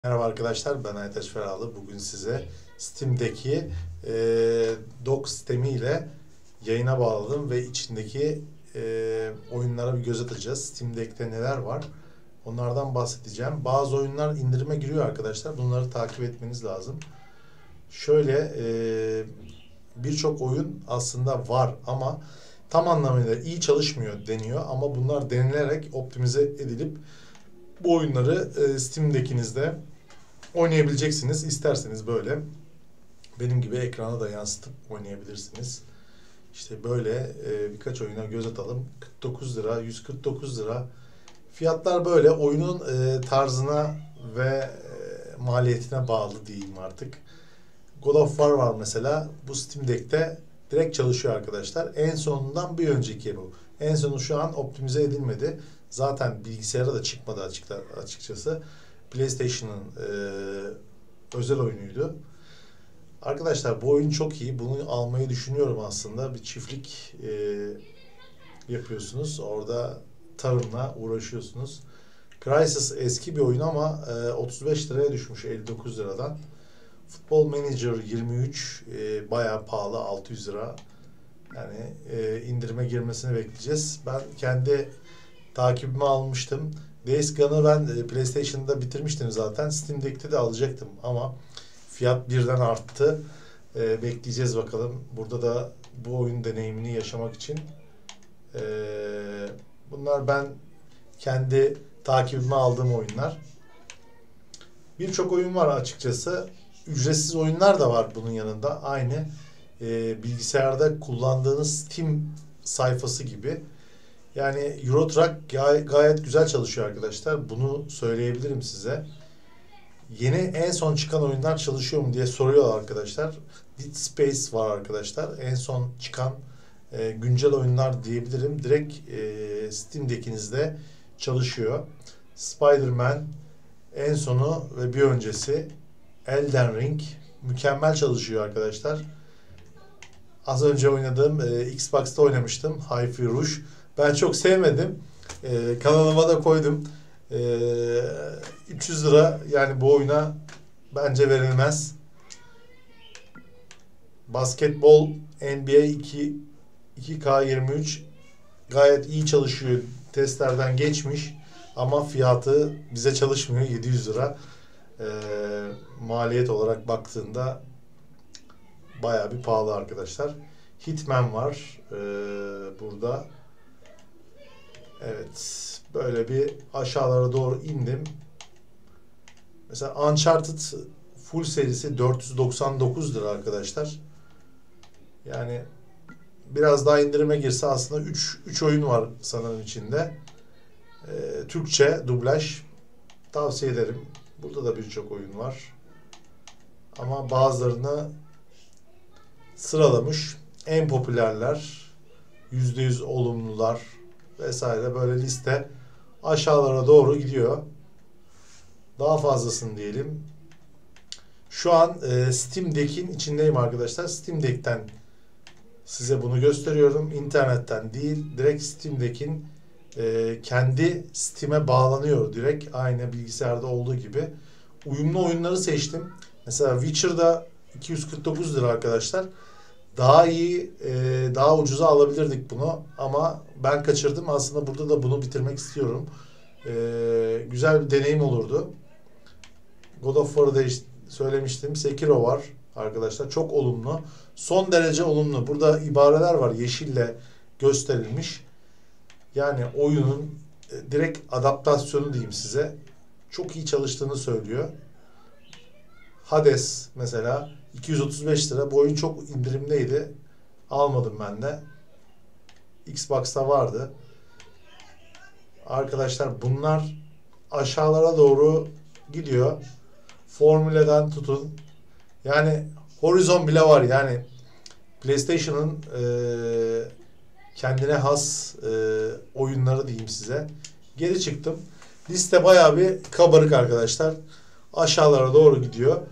Merhaba arkadaşlar, ben Aytaç Ferahlı. Bugün size Steam'deki dock sistemiyle yayına bağladım ve içindeki oyunlara bir göz atacağız. Steam Deck'te neler var? Onlardan bahsedeceğim. Bazı oyunlar indirime giriyor arkadaşlar. Bunları takip etmeniz lazım. Şöyle birçok oyun aslında var ama tam anlamıyla iyi çalışmıyor deniyor. Ama bunlar denilerek optimize edilip bu oyunları Steam'dekinizde oynayabileceksiniz. İsterseniz böyle benim gibi ekrana da yansıtıp oynayabilirsiniz. İşte böyle birkaç oyuna göz atalım. 49 lira, 149 lira. Fiyatlar böyle oyunun tarzına ve maliyetine bağlı diyeyim artık. God of War var mesela. Bu Steam Deck'te direkt çalışıyor arkadaşlar. En sonundan bir önceki bu. En sonu şu an optimize edilmedi. Zaten bilgisayara da çıkmadı açıkçası. PlayStation'ın özel oyunuydu. Arkadaşlar bu oyun çok iyi. Bunu almayı düşünüyorum aslında. Bir çiftlik yapıyorsunuz. Orada tarımla uğraşıyorsunuz. Crysis eski bir oyun ama 35 liraya düşmüş 59 liradan. Football Manager 23 bayağı pahalı 600 lira. Yani indirime girmesini bekleyeceğiz. Ben kendi takibime almıştım. Days Gone'ı ben PlayStation'da bitirmiştim zaten. Steam Deck'te de alacaktım ama fiyat birden arttı. Bekleyeceğiz bakalım. Burada da bu oyun deneyimini yaşamak için bunlar ben kendi takibime aldığım oyunlar. Birçok oyun var açıkçası. Ücretsiz oyunlar da var bunun yanında. Aynı bilgisayarda kullandığınız Steam sayfası gibi. Yani Euro Truck gayet güzel çalışıyor arkadaşlar. Bunu söyleyebilirim size. Yeni en son çıkan oyunlar çalışıyor mu diye soruyorlar arkadaşlar. Dead Space var arkadaşlar. En son çıkan güncel oyunlar diyebilirim. Direkt Steam Deck'inizde çalışıyor. Spider-Man en sonu ve bir öncesi. Elden Ring mükemmel çalışıyor arkadaşlar. Az önce oynadığım Xbox'ta oynamıştım. Hi-Fi Rush. Ben çok sevmedim. Kanalıma da koydum. 300 lira yani bu oyuna bence verilmez. Basketbol NBA 2K23 gayet iyi çalışıyor. Testlerden geçmiş. Ama fiyatı bize çalışmıyor. 700 lira. Maliyet olarak baktığında bayağı bir pahalı arkadaşlar. Hitman var burada. Evet. Böyle bir aşağılara doğru indim. Mesela Uncharted full serisi 499 lira arkadaşlar. Yani biraz daha indirime girse aslında 3 oyun var sanırım içinde. Türkçe dublaj tavsiye ederim. Burada da birçok oyun var. Ama bazılarını sıralamış. En popülerler, %100 olumlular vesaire böyle liste aşağılara doğru gidiyor. Daha fazlasını diyelim. Şu an Steam Deck'in içindeyim arkadaşlar. Steam Deck'ten size bunu gösteriyorum. İnternetten değil. Direkt Steam Deck'in kendi Steam'e bağlanıyor. Direkt aynı bilgisayarda olduğu gibi. Uyumlu oyunları seçtim. Mesela Witcher'da 249 lira arkadaşlar. Daha iyi, daha ucuza alabilirdik bunu ama ben kaçırdım. Aslında burada da bunu bitirmek istiyorum. Güzel bir deneyim olurdu. God of War'ı da işte söylemiştim. Sekiro var arkadaşlar. Çok olumlu. Son derece olumlu. Burada ibareler var yeşille gösterilmiş. Yani oyunun direkt adaptasyonu diyeyim size. Çok iyi çalıştığını söylüyor. Hades mesela 235 lira. Bu oyun çok indirimdeydi. Almadım ben de. Xbox'ta vardı. Arkadaşlar bunlar aşağılara doğru gidiyor. Formüleden tutun. Yani Horizon bile var. Yani PlayStation'ın kendine has oyunları diyeyim size. Geri çıktım. Liste bayağı bir kabarık arkadaşlar. Aşağılara doğru gidiyor.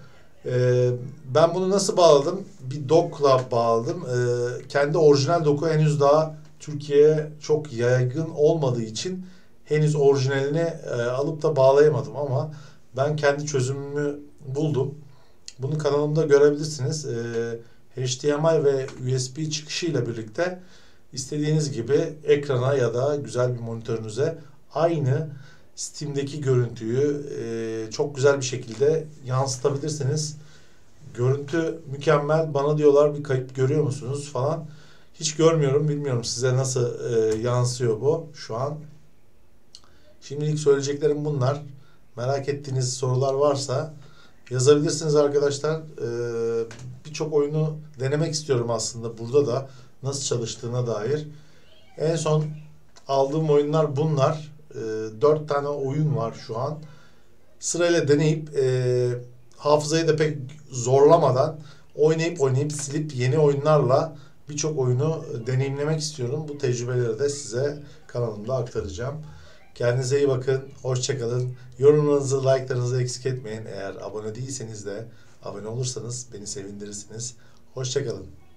Ben bunu nasıl bağladım? Bir dock'la bağladım. Kendi orijinal dock'u henüz daha Türkiye'ye çok yaygın olmadığı için henüz orijinalini alıp da bağlayamadım ama Ben kendi çözümümü buldum. Bunu kanalımda görebilirsiniz. HDMI ve USB çıkışıyla birlikte istediğiniz gibi ekrana ya da güzel bir monitörünüze aynı Steam'deki görüntüyü çok güzel bir şekilde yansıtabilirsiniz. Görüntü mükemmel. Bana diyorlar bir kayıp görüyor musunuz falan. Hiç görmüyorum. Bilmiyorum size nasıl yansıyor bu şu an. Şimdilik söyleyeceklerim bunlar. Merak ettiğiniz sorular varsa yazabilirsiniz arkadaşlar. Birçok oyunu denemek istiyorum aslında burada da nasıl çalıştığına dair. En son aldığım oyunlar bunlar. 4 tane oyun var şu an. Sırayla deneyip hafızayı da pek zorlamadan oynayıp silip yeni oyunlarla birçok oyunu deneyimlemek istiyorum. Bu tecrübeleri de size kanalımda aktaracağım. Kendinize iyi bakın. Hoşça kalın. Yorumlarınızı, like'larınızı eksik etmeyin. Eğer abone değilseniz de abone olursanız beni sevindirirsiniz. Hoşça kalın.